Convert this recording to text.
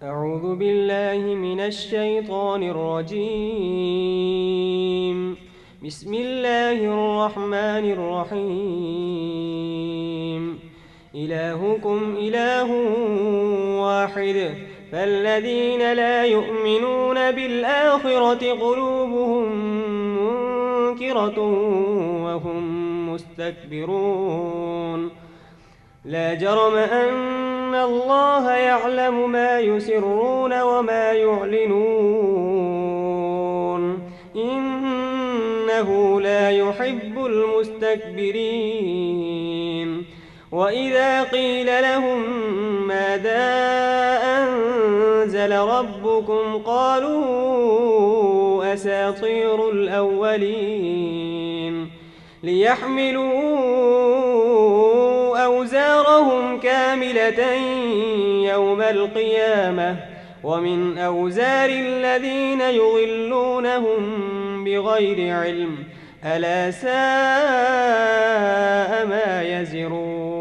أعوذ بالله من الشيطان الرجيم. بسم الله الرحمن الرحيم. إلهكم إله واحد، فالذين لا يؤمنون بالآخرة قلوبهم منكرة وهم مستكبرون. لا جرم أن الله يعلم ما يسرون وما يعلنون، إنه لا يحب المستكبرين. وإذا قيل لهم ماذا أنزل ربكم قالوا أساطير الأولين، ليحملوا أوزارهم كاملة يوم القيامة ومن أوزار الذين يضلونهم بغير علم، ألا ساء ما يزرون.